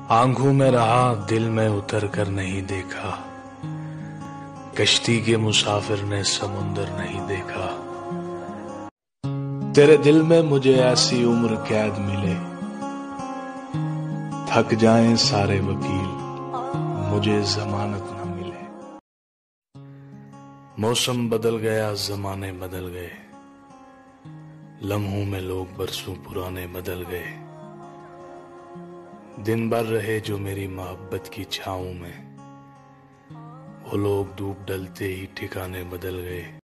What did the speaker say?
आंखों में रहा दिल में उतर कर नहीं देखा, कश्ती के मुसाफिर ने समुंदर नहीं देखा। तेरे दिल में मुझे ऐसी उम्र कैद मिले, थक जाएं सारे वकील मुझे जमानत न मिले। मौसम बदल गया जमाने बदल गए, लम्हों में लोग बरसों पुराने बदल गए। दिन भर रहे जो मेरी मोहब्बत की छाँव में, वो लोग धूप डलते ही ठिकाने बदल गए।